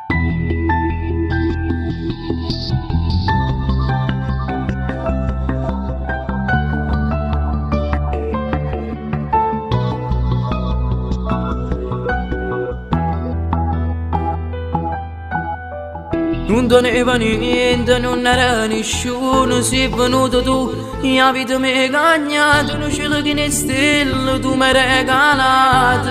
Non teneva niente, non era nessuno, sei venuto tu, la vita mi hai cagnato, non ce l'ho che ne stelle, tu mi hai regalato.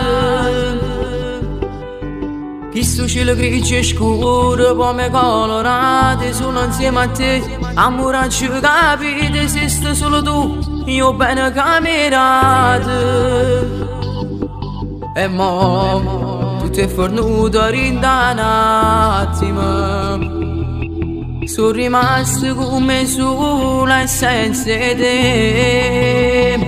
Questo cielo grigio e scuro, poi mi colorate, sono insieme a te, amore ci capite, se stai solo tu, io bene camerato. E mo' tutto è fornuto rinda un attimo, sono rimasto come sola e senza te.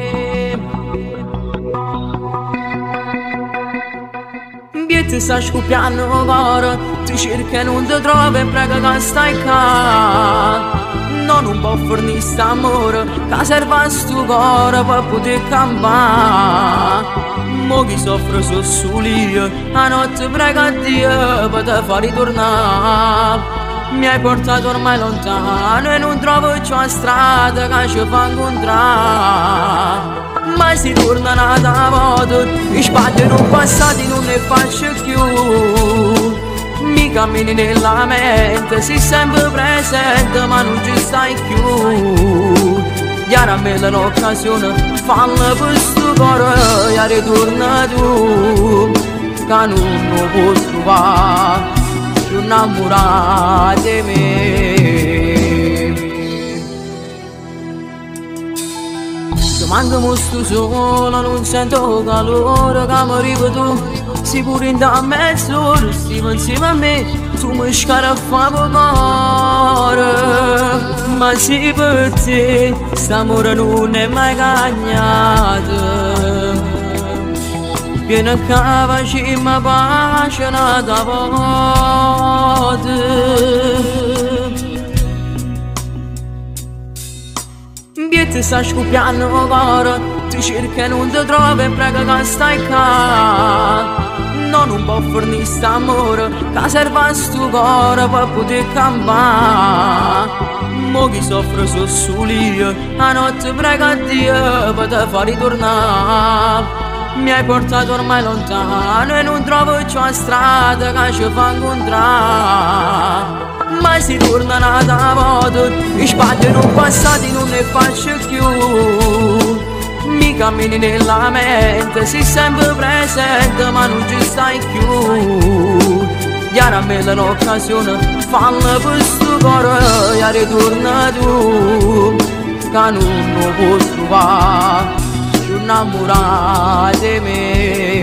Ti sta scoppiando il cuore, ti cerca e non ti trovi e prega che stai qua. No, non può fornire st'amore, che serve a sto cuore per poter campare. Mo chi soffre so io, a notte prega a Dio per te far ritornare. Mi hai portato ormai lontano e non trovo più la strada che ci fa incontrare. Ma si torna nata volta, i sbagli non passati non ne faccio più. Mi cammini nella mente, sei sempre presente ma non ci stai più. Iara me l'occasione, falla per sto cuore, e ritorna tu, che non posso trovare, più innamorata di me. Quando mo sto sola non sento calore che mi arriva tu. Sei pure in da mezz'ora, stiamo insieme a me, tu mi scaraffa cuore. Ma se per te st'amore non è mai cagnato, vieni a cavaci e mi pace nata volta. Ti sta scoppiando il cuore, ti cerca e non ti trovi e prega che stai qua. No, non può fornire st'amore, che serve a sto cuore per poter campare. Mo chi soffre so io, a notte prega a Dio per te far ritornare. Mi hai portato ormai lontano e non trovo più la strada che ci fa incontrare. Ma si torna nata volta, i sbagli non passati non ne faccio più. Mi cammini nella mente, sei sempre presente ma non ci stai più. Iara me l'occasione, falla per sto cuore, e ritorna tu, che non posso trovare, più innamorata di me.